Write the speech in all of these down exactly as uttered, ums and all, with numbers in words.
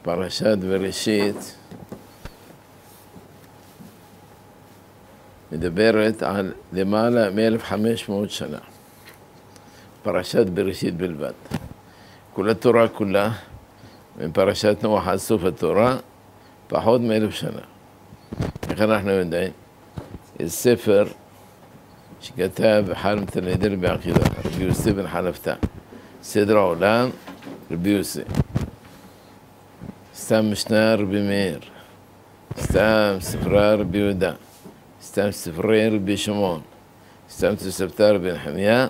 פרשת בראשית מדברת על למעלה מ-אלף וחמש מאות שנה. פרשת בראשית בלבד. כל התורה כולה, מפרשת נוח עד סוף התורה, פחות מאלף שנה. איך אנחנו יודעים? יש ספר שכתב אחד מתלמידי רבי עקיבא, רבי יוסי בן חלפתא, סדר העולם, רבי יוסי. סתם משנה רבי מאיר, סתם ספרה רבי יהודה, סתם ספרי רבי שמעון, סתם תוספתא רבי נחמיה,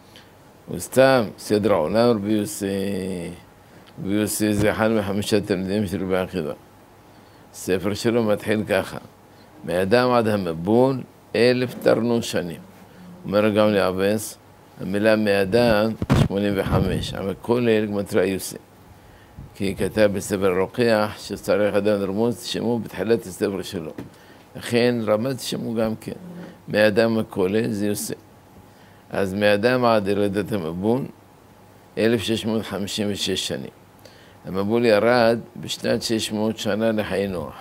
וסתם סדר העולם רבי יוסי. רבי יוסי זה אחד מחמישה תלמידים של רבי עקיבא. הספר שלו מתחיל ככה: מאדם עד המבול אלף תרנו שנים. אומר גם לעבס, המילה מאדם שמונים וחמש, אבל כל אלה גמטרא יוסי. כי כתב בספר רוקח שצריך אדם לרמוז, תשמו בתחילת הספר שלו. לכן רמת תשמו גם כן. מאדם הכולל זה יוסי. אז מאדם עד ירידת המבול אלף שש מאות חמישים ושש שנים. המבול ירד בשנת שש מאות שנה לחיי נוח.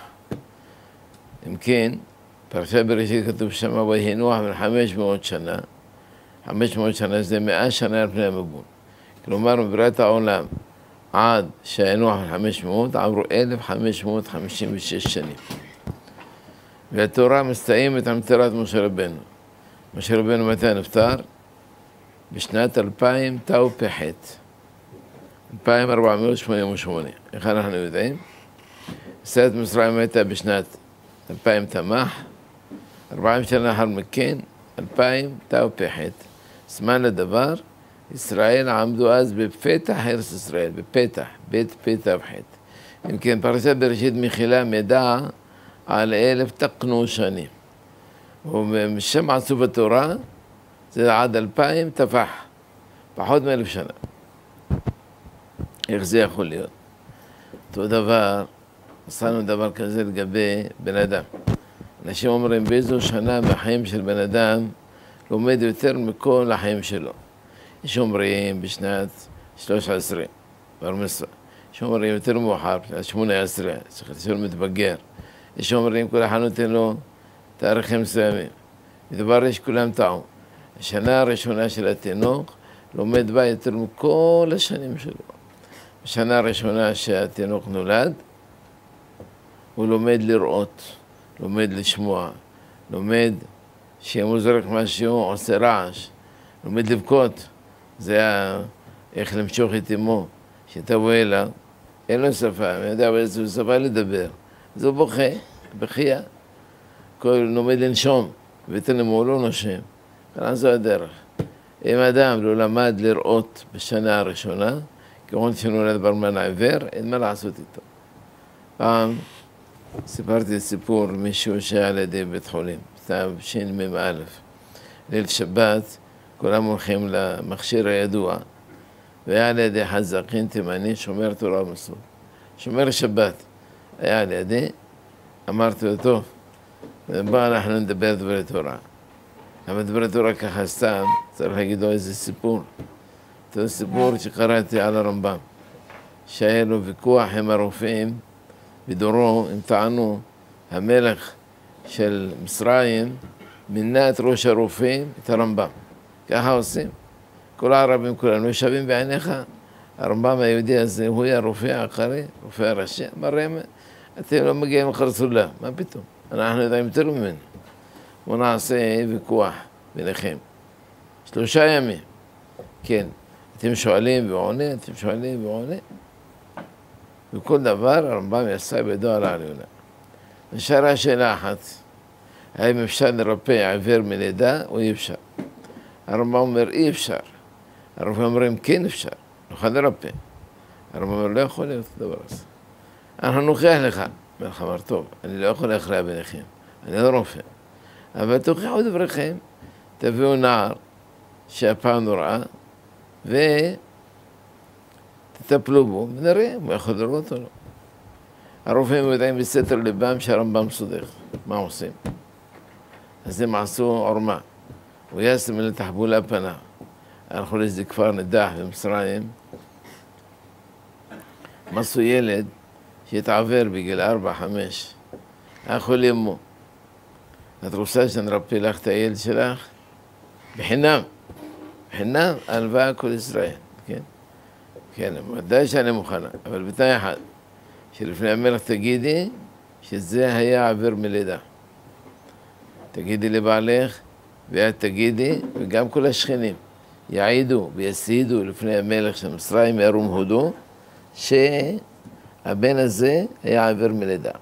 אם כן, פרשת בראשית כתוב שם ויהי נוח בן חמש מאות שנה. חמש מאות שנה זה מאה שנה לפני המבול. כלומר, מבריאת העולם עד שהיה נוח בן חמש מאות עברו אלף וחמש מאות חמישים ושש שנים. והתורה מסתיימת עם פטירת משה רבנו. משה רבנו מתי נפטר? בשנת אלפיים תשפ"ח. אלפיים ארבע מאות שמונים ושמונה. איך אנחנו יודעים? יציאת מצרים הייתה בשנת אלפיים תמ"ח, ארבעים שנה לאחר מכן, אלפיים תשפ"ח. זמן לדבר, ישראל עמדו אז בפתח ארץ ישראל, בפתח, בית פתח. אם כן, פרשת בראשית מכילה מידע על אלף תקנו שנים. ומשם עשו בתורה, זה עד אלפיים תפח, פחות מאלף שנה. איך זה יכול להיות? אותו דבר, עשינו דבר כזה לגבי בן אדם. אנשים אומרים, באיזו שנה בחיים של בן אדם לומד יותר מכל החיים שלו. יש אומרים בשנת שלוש עשרה, בר מצווה. יש אומרים יותר מאוחר, בשנת שמונה עשרה, צריך להיות מתבגר. יש אומרים, כל אחד נותן לו תאריכים מסוימים. מדבר יש כולם טעו. השנה הראשונה של התינוק לומד בה יותר מכל השנים שלו. בשנה הראשונה שהתינוק נולד, הוא לומד לראות, לומד לשמוע, לומד שאם הוא זורק משהו, עושה רעש, לומד לבכות. זה היה איך למשוך את אמו, שתבוא אליו, אין לו שפה, אני יודע, אבל זו שפה לדבר. אז הוא בוכה, בחייה. כל לומד לנשום, ותנמו הוא לא נושם. כאן זו הדרך. אם אדם לא למד לראות בשנה הראשונה, כמובן שנולד ברמן העיוור, אין מה לעשות איתו. פעם סיפרתי סיפור מישהו שהיה לידי בית חולים, סתיו שין מם א', ליל שבת, כולם הולכים למכשיר הידוע, והיה לידי חזקין תימני, שומר תורה ומסורת. שומר שבת, היה לידי, אמרתי לו, טוב, בוא אנחנו נדבר דברי תורה. אבל דברי תורה ככה סתם, צריך להגיד לו איזה סיפור. זה סיפור שקראתי על הרמב"ם, שהיה לו ויכוח עם הרופאים בדורו, הם טענו, המלך של מצרים מינה את ראש הרופאים, את הרמב"ם. ככה עושים. כל הערבים כולנו יושבים בעיניך, הרמב"ם היהודי הזה, הוא היה רופא העיקרי, רופא הראשי, אמר להם, אתם לא מגיעים לחרסולה, מה פתאום? אנחנו יודעים יותר ממנו. בואו נעשה ויכוח ביניכם. שלושה ימים. כן, אתם שואלים ועונה, אתם שואלים ועונה. וכל דבר הרמב"ם יעשה בידו על העליונה. נשארה שאלה אחת, האם אפשר לרפא עיוור מלידה או אי אפשר? הרמב"ם אומר אי אפשר. הרופאים אומרים כן אפשר, נוכל לרפא. הרמב"ם אומר לא יכול להיות דבר הזה. אנחנו נוכיח לך. מלך אמר טוב, אני לא יכול להכריע ביניכם, אני לא רופא. אבל תוכיחו דבריכם, תביאו נער שהפעם נוראה, ותטפלו בו, ונראה אם הוא יכול לראות או לא. הרופאים יודעים בסתר ליבם שהרמב"ם סודך. מה עושים? אז הם עשו עורמה. וישם אל תחבולה פנה. הלכו לאיזה כפר נידח במצרים. מצאו ילד שהתעוור בגיל ארבע, חמש, היה חולה אמו. את רוצה שנרפא לך את הילד שלך? בחינם. בחינם, הלוואה כל ישראל, כן? כן, ודאי שאני מוכנה, אבל בתנאי אחד, שלפני המלך תגידי שזה היה עובר מלידה. תגידי לבעלך, ואת תגידי, וגם כל השכנים יעידו ויסידו לפני המלך של מצרים, ירום הודו, שהבן הזה היה עובר מלידה.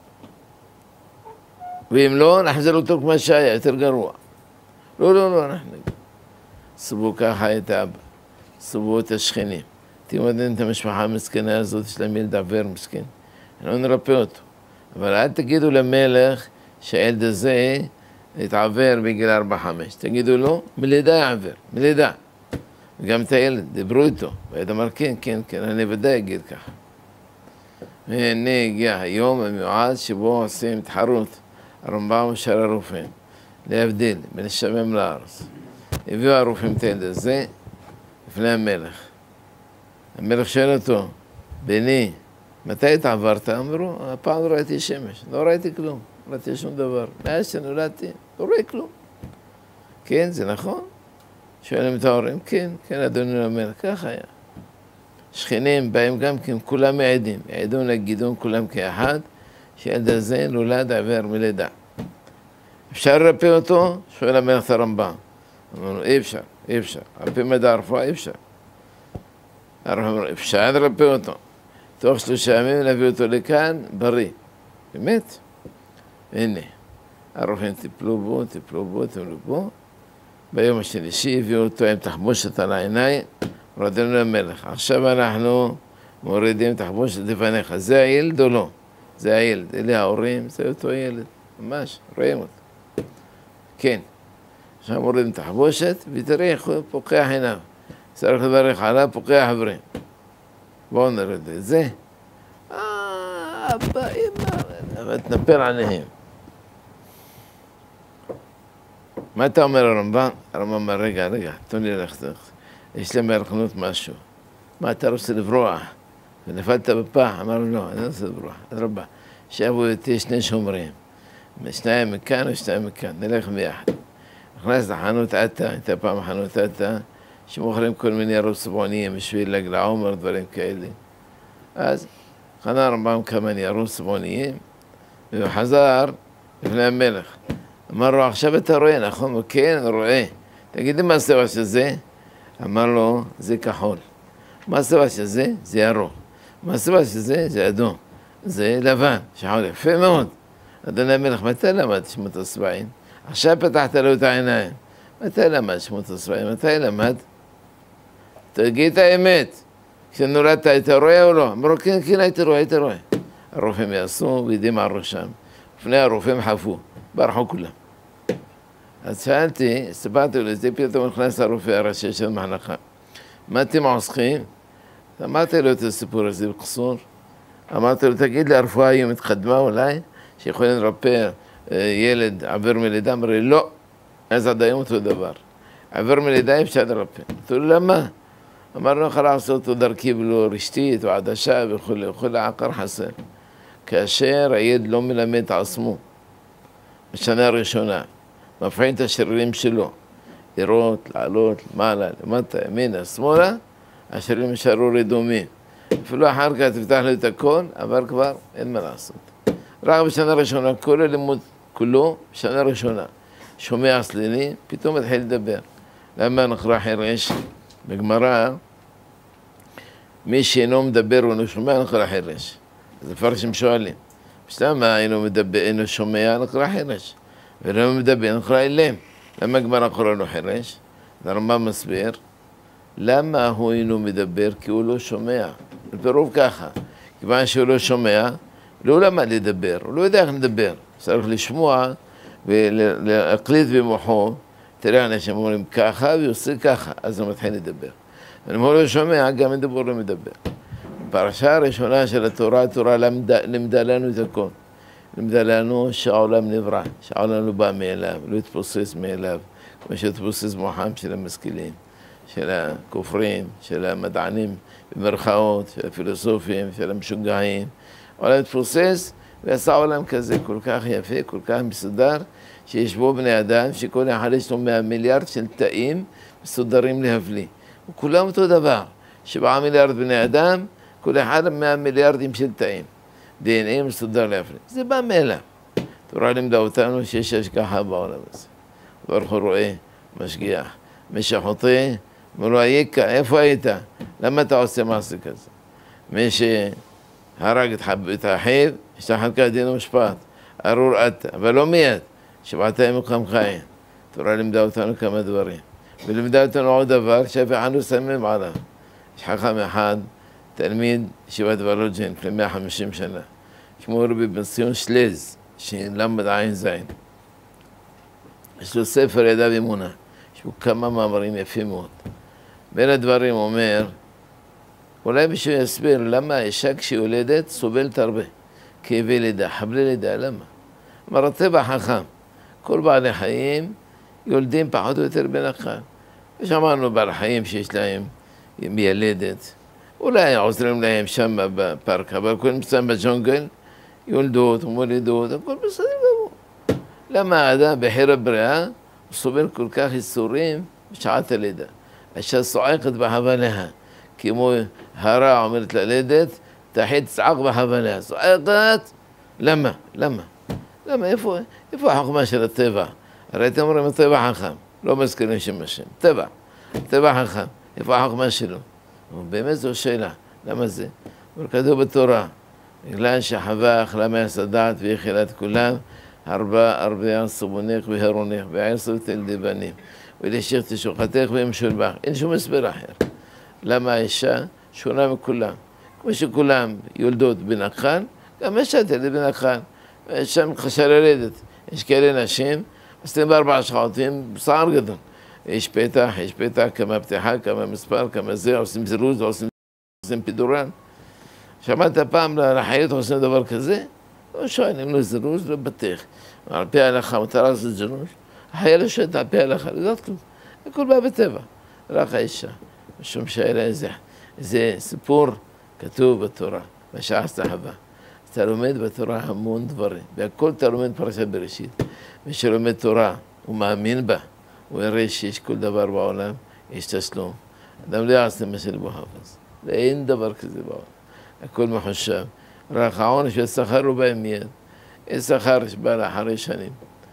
ואם לא, נחזיר אותו כמו שהיה, יותר גרוע. לא, לא, לא, אנחנו סבו ככה את האבא, סבו את השכנים. תימדן את המשפחה המסכנה הזאת, יש להם ילד עובר מסכן. לא נרפא אותו. אבל אל תגידו למלך שהילד הזה התעוור בגיל ארבע חמש. תגידו לו, מלידה יעוור, מלידה. וגם את הילד, דיברו איתו. והילד אמר, כן, כן, כן, אני ודאי אגיד ככה. והנה הגיע היום המיועד שבו עושים תחרות. הרמב"ם ושאר הרופאים, להבדיל בין השמם לארץ. הביאו הרופאים את הילד הזה לפני המלך. המלך שואל אותו, בני, מתי התעברת? אמרו, הפעם לא ראיתי שמש, לא ראיתי כלום, לא ראיתי שום דבר. מאז שנולדתי, לא רואה כלום. כן, זה נכון? שואלים את ההורים, כן, כן, אדוני המלך, ככה היה. שכנים באים גם כן, כולם מעידים, העידו נגידון כולם כאחד, שהילד הזה נולד עוור מלידה. אפשר לרפא אותו? שואל המלך את הרמב"ם. אמרנו, אי אפשר, אי אפשר. על פי מדע הרפואה אי אפשר. הרמב"ם, אפשר לרפא אותו. תוך שלושה ימים להביא אותו לכאן, בריא. באמת. הנה, הרופאים טיפלו בו, טיפלו בו, טיפלו בו. ביום השלישי הביאו אותו עם תחבושת על העיניים, הורדנו למלך. עכשיו אנחנו מורידים תחבושת לפניך. זה הילד או לא? זה הילד, אלה ההורים, זה אותו ילד, ממש, רואים אותו. כן, עכשיו מורידים תחבושת, ותראה איך הוא פוקח עיניו. צריך לברך עליו, פוקח עברים. בואו נרד את זה. אה, אבא, אמא, ותנפל עליהם. מה אתה אומר הרמב"ם? הרמב"ם אומר, רגע, רגע, תנו לי ללכת. יש להם בערכנות משהו. מה אתה רוצה לברוח? ונפלת בפח, אמר לו, לא, אני לא רוצה לברוח, אדרבה. שבו איתי שני שומרים, שניים מכאן ושניים מכאן, נלך ביחד. נכנס לחנות עתה, הייתה פעם חנות עתה, שמוכרים כל מיני ירוק צבעוניים בשביל לג לעומר, דברים כאלה. אז חנה הרמב"ם כמה ניירות צבעוניים, והוא חזר לפני המלך. אמר לו, עכשיו אתה רואה, נכון? כן, אני רואה. תגיד לי מה הצבע של זה? אמר לו, זה כחול. מה הצבע של זה? זה ירוק. מה הצבע של זה? זה אדום. זה לבן, שחור, יפה מאוד. אדוני המלך, מתי למד שמות הצבעים? עכשיו פתחת לו את העיניים. מתי למד שמות הצבעים? מתי למד? תגיד את האמת. כשנולדת היית רואה או לא? אמרו, כן, כן, הייתי רואה, הייתי רואה. הרופאים יעשו וידים על ראשם. לפני הרופאים חפו, ברחו כולם. אז שאלתי, סיפרתי לו, זה פתאום נכנס הרופא הראשי של מחלקה. מה אתם עוסקים? אמרתי לו את הסיפור הזה בקצור. אמרתי לו, תגיד לי, הרפואה היום התקדמה אולי, שיכולים לרפא ילד עבר מלידה? אמר לי, לא, אז עד היום אותו דבר. עבר מלידה אפשר לרפא. אמרתי לו, למה? אמר לו, יכול לעשות אותו דרכי ולא רשתית או עדשה וכו', וכו', עקר חסר. כאשר הילד לא מלמד את עצמו, בשנה הראשונה, מפעיל את השרירים שלו, לראות, לעלות, למעלה, למטה, ימינה, שמאלה, השרירים יישארו רדומים. אפילו אחר כך תפתח לו את הכל, אבל כבר אין מה לעשות. רק בשנה הראשונה, כל הלימוד כולו, בשנה הראשונה, שומע סלילי, פתאום מתחיל לדבר. למה נקרא חירש? בגמרא, מי שאינו מדבר ואינו שומע נקרא חירש. אז מפרשים שואלים, למה אינו מדבר, אינו שומע נקרא חירש? ולמה מדבר נקרא אילם? למה הגמרא קורא לו חירש? הרמב"ם מסביר, למה הוא אינו מדבר? כי הוא לא שומע. בפירוב ככה, כיוון שהוא לא שומע, לא למד לדבר, הוא לא יודע איך לדבר. צריך לשמוע ולהקליט במוחו, תראה אנשים אומרים ככה ויוצא ככה, אז הוא מתחיל לדבר. אם הוא לא שומע, גם מדבר לא מדבר. בפרשה הראשונה של התורה, התורה לימדה לנו את הכל. לימדה לנו שהעולם נברא, שהעולם לא בא מאליו, לא התפוסס מאליו, כמו שהתפוסס מוחם של המשכילים, של הכופרים, של המדענים במרכאות, של הפילוסופים, של המשוגעים. העולם התפוסס ועשה עולם כזה כל כך יפה, כל כך מסודר, שיש בו בני אדם, שכל אחד יש לו מאה מיליארד של תאים מסודרים להבלי. וכולם אותו דבר, שבעה מיליארד בני אדם, כל אחד מאה מיליארדים של תאים. די אן איי מסודר להבלי. זה בא מאליו. התורה לימדה אותנו שיש השגחה בעולם הזה. ברוך הוא רואה, משגיח. מי שחוטא, אומר לו, איקה, איפה היית? למה אתה עושה מעשה כזה? מי שהרג את האחיו, ישתחל כדין ומשפט. ארור אתה, אבל לא מיד. שבעת ימים חמך אין. התורה לימדה אותנו כמה דברים. ולימדה אותנו עוד דבר שאף אחד לא שמים עליו. יש חכם אחד, תלמיד ישיבת וולוז'ין, לפני מאה וחמישים שנה. שמו רבי בן ציון שלז, שלמד עין זין. יש לו ספר ידיו אמונה. יש בו כמה מאמרים יפים מאוד. בין הדברים הוא אומר, אולי בשביל יסביר למה האישה כשיולדת סובלת הרבה. כאבי לידה, חבלי לידה, למה? אמר הטבע חכם. כל בעלי חיים יולדים פחות או יותר בנחל. ושמענו בעלי חיים שיש להם מיילדת. אולי עוזרים להם שם בפארק, אבל כל נמצאים בג'ונגל, יולדות ומולידות, הכל בסדר גמור. למה האדם בחיר הבריאה הוא סובל כל כך ייסורים בשעת הלידה? האישה צועקת בחבליה, כמו הרע אומרת ללדת, תחי תצעק בחבליה. צועקת, למה? למה? למה? איפה, איפה החוכמה של הטבע? הרי אתם אומרים, הטבע חכם, לא מזכירים שם השם. טבע, טבע חכם, איפה החוכמה שלו? באמת זו שאלה, למה זה? אבל כתוב בתורה, בגלל שחווה אכלה מעץ הדעת והאכילה את כולם, ארבע ארבע סבונך והרונך, ועשר תלדי בנים, ולהשאיר תשוחתך ומשול בך. אין שום הסבר אחר. למה האישה שונה מכולם? כמו שכולם יולדות בנחל, גם האישה תלד בנחל. שם חשל ללדת. יש כאלה נשים, עושים בארבע שעות עם שער גדול. יש פתח, יש פתח, כמה פתיחה, כמה מספר, כמה זה, עושים זירוז, עושים, עושים פידורן. שמעת פעם לחיות עושים דבר כזה? לא שואל, אם לא זירוז, לא בטח. על פי ההלכה, מותר לעשות זירוז. החייל לא שואלת על פי ההלכה, לא יודעת כלום. הכל בא בטבע, רק האישה. משום שאלה זה, זה סיפור כתוב בתורה, מה שעשתה חווה. אתה לומד בתורה המון דברים, והכל אתה לומד פרשת בראשית. מי שלומד תורה, הוא מאמין בה, הוא יראה שיש כל דבר בעולם, יש תשלום. אדם לא יעשה מה שלבו חפץ. ואין דבר כזה בעולם. הכל מחושב. רק העונש והשכר הוא בהם מיד. יש שכר שבא לאחרי שנים,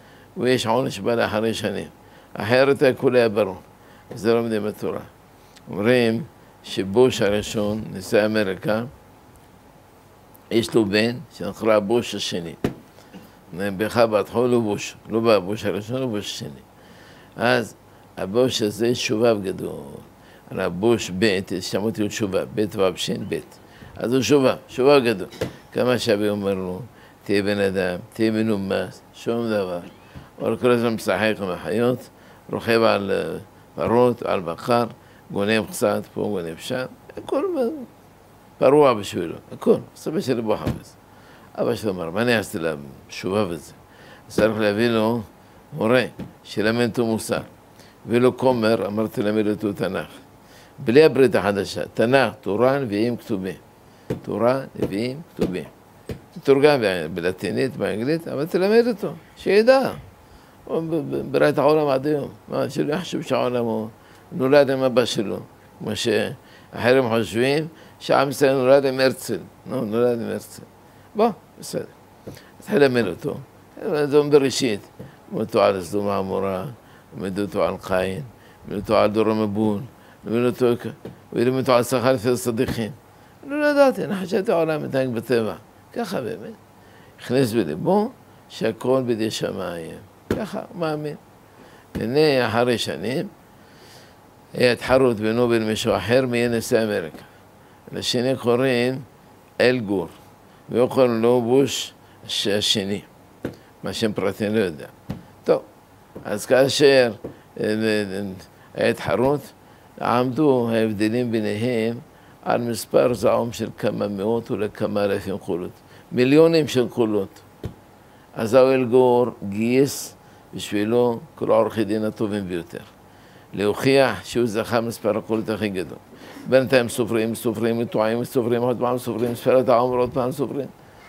ויש עונש שבא לאחרי שנים. אחרת הכל היה ברור. וזה לומדים בתורה. אומרים שבוש הראשון, נשיא אמריקה, יש לו בן שנקרא בוש השני. בכלל בהתחלה לא בוש, לא בא בוש הראשון, לא בוש השני. אז הבוש הזה שובב גדול. על הבוש ב', שמעתי לו שובב, ב' ובשין ב'. אז הוא שובב, שובב גדול. כמה שאבי אומר לו, תהיה בן אדם, תהיה מנומס, שום דבר. אבל כל הזמן משחק עם החיות, רוכב על פרות, על בקר, גונב קצת פה, גונב שם, הכל פרוע בשבילו, הכל, סבא שלי בו חפש. אבא שלו אמר, מה אני עשיתי לשובב הזה? צריך להביא לו מורה, שילמד אותו מוסר. הביא לו כומר, אמרתי ללמד אותו תנ"ך. בלי הברית החדשה, תנ"ך, תורה, נביאים, כתובים. תורה, נביאים, כתובים. תתורגם בלטינית, באנגלית, אבל תלמד אותו, שידע. בראת העולם עד היום. מה, שלא יחשוב שהעולם הוא נולד עם אבא שלו. כמו שאחרים חושבים שעם ישראל נולד עם הרצל. לא, נולד עם הרצל. בוא, בסדר. התחיל ללמד אותו. זה בראשית. לימד אותו על סדום ועמורה, לימד אותו על קין, לימד אותו על דור המבול, לימד אותו, ולימד אותו על שכר לפי הצדיקים. אני לא ידעתי, אני חשבתי העולם מתנהג בטבע. ככה באמת. הכניס בליבו שהכל בידי שמיים. ככה, הוא מאמין. הנה, אחרי שנים, היה תחרות בינו ובין מישהו אחר מי נשיא אמריקה. לשני קוראים אל גור, והוא קוראים לו בוש השני, מה שם פרטי לא יודע. טוב, אז כאשר היה תחרות, עמדו ההבדלים ביניהם על מספר זעום של כמה מאות ולכמה אלפים קולות, מיליונים של קולות. אז אל גור גייס בשבילו כל עורכי דין הטובים ביותר. להוכיח שהוא זכה מספר הקולות הכי גדול. בינתיים סופרים, סופרים, מתואעים, סופרים, עוד פעם סופרים, ספרת העומר, עוד פעם סופרים.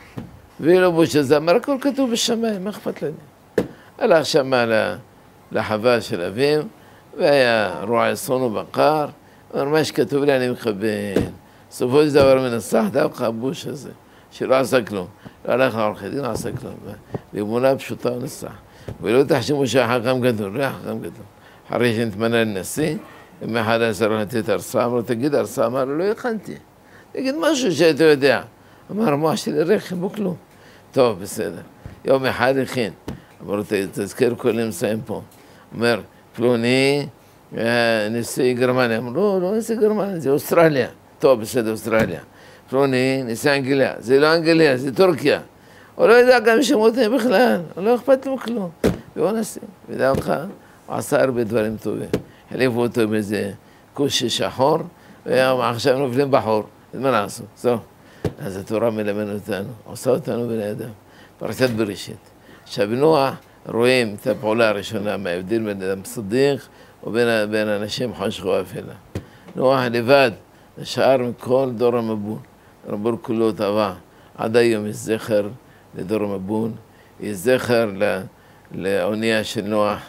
ואילו בושזר אמר, הכל כתוב בשמיים, מה אכפת לנו? הלך שמה לחווה של אביו, והיה רועה צאן ובקר, אמר, מה שכתוב לי אני מכוון. סופו של דבר מנסח דווקא הבוש הזה, שלא עשה כלום. לא הלך לעורכי דין, לא עשה כלום. באמונה פשוטה הוא נסח. ולא תחשבו שהחכם גדול, לא היה חכם גדול. אחרי שנתמנה לנשיא, אם אחד עשר לתת הרצאה, אמרו, תגיד הרצאה, אמר לו, לא הכנתי. תגיד משהו שאתה יודע. אמר, מה שלי רחם או כלום. טוב, בסדר. יום אחד הכין. אמרו, תזכר כל נמצאים פה. אומר, פלוני, נשיא גרמניה. אמרו, לא, לא נשיא גרמניה, זה אוסטרליה. טוב, בסדר, אוסטרליה. פלוני, נשיא אנגליה. זה לא אנגליה, זה טורקיה. הוא לא יודע גם שמותיהם בכלל, לא אכפת לו כלום. והוא נשיא. ודע אותך, הוא עשה הרבה דברים טובים. החליפו אותו באיזה כושי שחור, ועכשיו נופלים בחור. אז מה לעשות? זהו. אז התורה מלמד אותנו, עושה אותנו בני אדם. פרשת בראשית. עכשיו נוח רואים את הפעולה הראשונה מההבדל בין אדם צדיק ובין אנשים חושך ואפלה. נוח לבד נשאר מכל דור המבול. המבול כולו טבע. עד היום יש זכר לדור המבול, יש זכר לאונייה של נוח,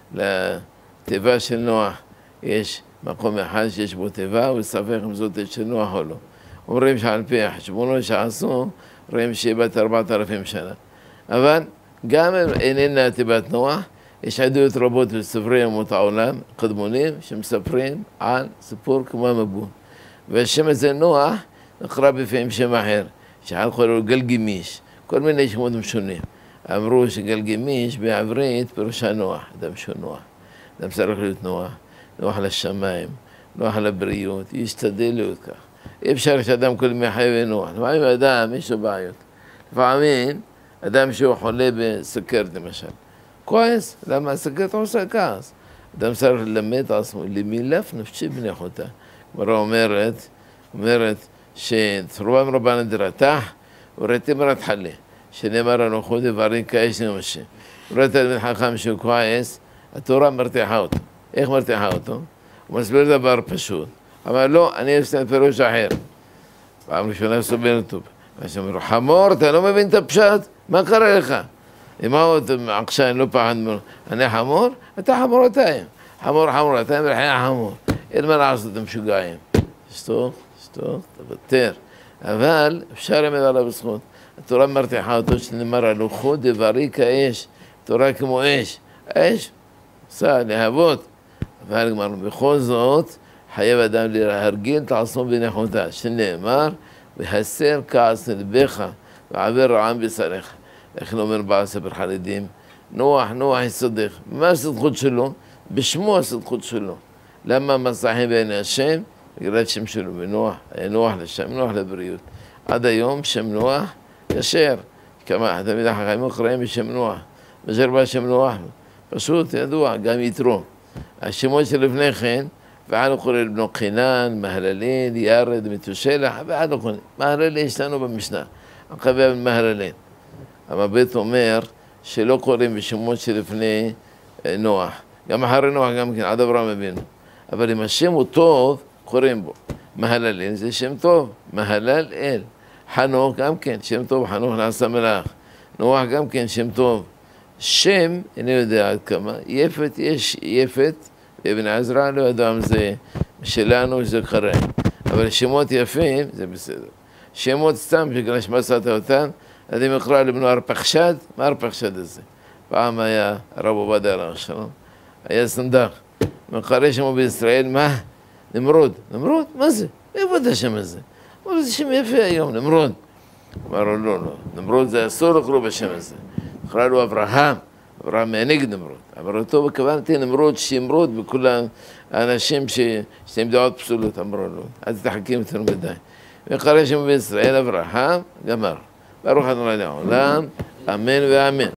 לתיבה של נוח. יש מקום אחד שיש בו תיבה, וספק אם זאת של נוח או לא. אומרים שעל פי החשבונות שעשו, רואים שהיא בת ארבעת אלפים שנה. אבל גם אם איננה תיבת נוח, יש עדויות רבות בספרי אומות העולם, קדמונים, שמספרים על סיפור כמו המבול. והשם הזה נוח נקרא בפעמים שם אחר, שעל קוראים לו גלגמיש, כל מיני שמות משונים. אמרו שגלגמיש בעברית פירושה נוח, אדם שהוא נוח. אדם צריך להיות נוח, נוח לשמיים, נוח לבריאות, ישתדל להיות כך. אי אפשר שאדם כל ימי חי ונוח. לפעמים אדם יש לו בעיות. לפעמים אדם שהוא חולה בסוכרת למשל. כועס, למה הסוכרת עושה כעס? אדם צריך ללמד את עצמו, למילף נפשי בנכותה. גמרא אומרת, אומרת שתרובם רבה נדירתך וראיתם רתחלה, שנאמר לנו חוד דברים כאש נמשי. ראית תלמיד חכם שהוא כועס, התורה מרתיחה אותו. איך מרתיחה אותו? הוא מסביר דבר פשוט. אבל לא, אני אעשה פירוש אחר. פעם ראשונה סובל אותו. אז אמרו, חמור, אתה לא מבין את הפשט? מה קרה לך? מה עוד עקשן, לא פחד ממנו. אני חמור? אתה חמורתיים. חמור חמורתיים ולחיי חמור. אין מה לעשות, אתם משוגעים. שתוק, שתוק, תוותר. אבל אפשר למד עליו בזכות. התורה מרתיחה אותו שנאמר על לוחות דברי כאש. תורה כמו אש. אש, עושה להבות. אבל גמרנו, בכל זאת, חייב אדם להרגיל את עצמו בנכותה, שנאמר, והסר כעס נלבך, ועבר רעם בשריך. איך נאמר בעשרה חרדים? נוח, נוח יסודך. מה הסדחות שלו? בשמו הסדחות שלו. למה מסחים בעיני השם? בגלל שם שלו בנוח, נוח לשם, נוח לבריאות. עד היום שם נוח ישר. כמה תמיד החכמים קוראים בשם נוח. מאשר בא שם נוח, פשוט ידוע, גם יתרו. השמות שלפני כן, ועד קורא לבנו חינן, מהללין, ירד, מתושלח, ועד קורא. מהללין יש לנו במשנה, הקווה מהללין. המבט אומר שלא קוראים בשמות שלפני נוח. גם אחרי נוח, גם כן, עד אברהם אבינו. אבל אם השם הוא טוב, קוראים בו. מהללין זה שם טוב, מהלל אל. חנוך גם כן, שם טוב, חנוך נעשה מלאך. נוח גם כן, שם טוב. שם, אני יודע עד כמה, יפת, יש יפת, ואבן עזרא לא ידע אם זה שלנו, זה קרה. אבל שמות יפים, זה בסדר. שמות סתם, בגלל שמצאת אותם, אני מקרא לבנו ארפחשד, מה ארפחשד הזה? פעם היה הרב עובדיה עליו שלום, היה סנדק. מקרא שמו בישראל, מה? נמרוד. נמרוד? מה זה? איפה את השם הזה? אמרו, זה שם יפה היום, נמרוד. אמרו, לא, לא, נמרוד זה אסור לקרוא בשם הזה. קרא לו אברהם, אברהם נגד נמרוד. אבל אותו בכוונתי נמרוד שימרוד בכל האנשים שהם דעות פסולות, אמרו לו, אז תחכים יותר מדי. וקרא שמו בישראל אברהם, גמר. ברוך ה' לעולם, אמן ואמן.